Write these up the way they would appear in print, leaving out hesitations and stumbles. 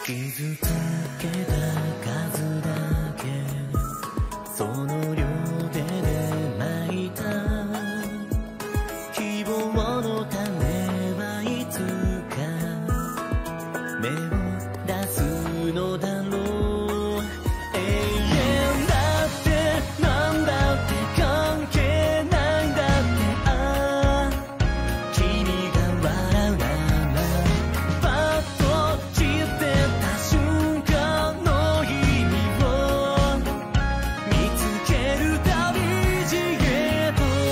傷つけた数だけその両手でまいた希望の種はいつか芽を出すのだろう永遠だってなんだって関係ないんだってああ君が笑うならパッと散ってた瞬間の意味を見つける旅路へ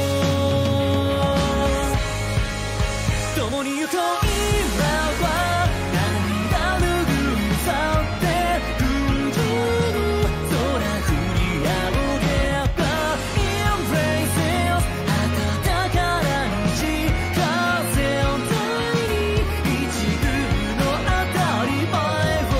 と共に行こう今は涙拭い去って群青の空振り仰げば Embraces 暖かな虹風在に一部の当たり前を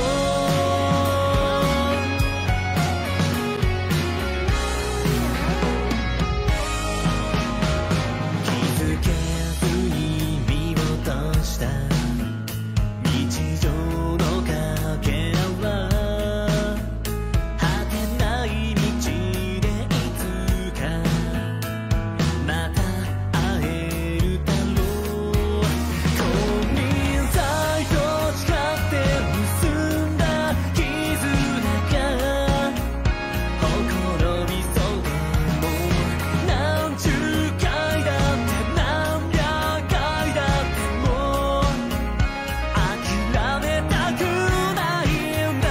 気づけずに見落とした日常のかけらは果てない道でいつかまた会えるだろう金財と誓って結んだ絆がほころびそうでも何十回だって何百回だっても諦めたくないんだ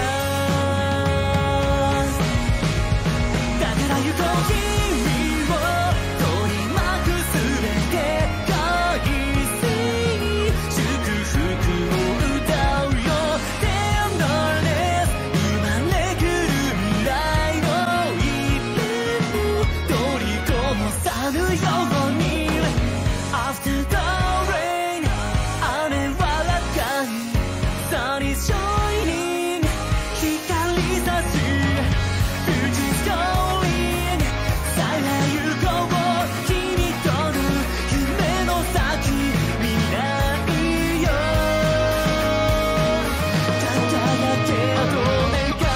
だから行こう君を取り巻くすべてが一斉に祝福を歌うよ Tenderness 生まれくる未来の一片を虜もさぬように After the rain 雨は高い Sun is shining 光差し Future is going さあ行こう君との夢の先未来よ輝けど願う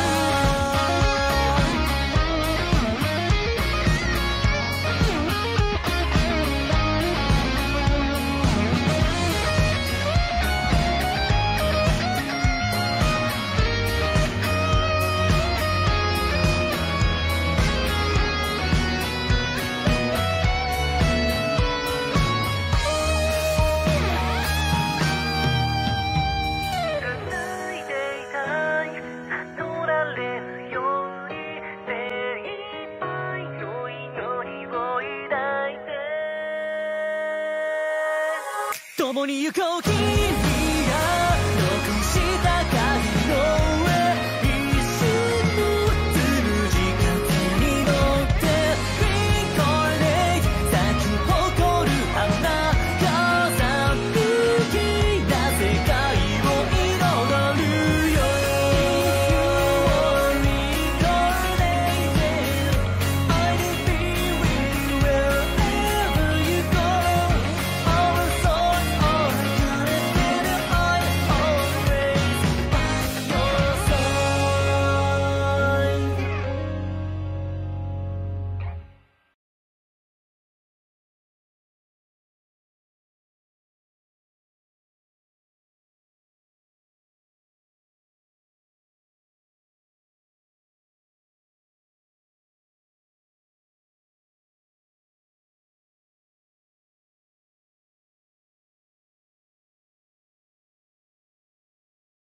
繋いでいたい悟られぬように精一杯の祈りを抱いて共に行こう君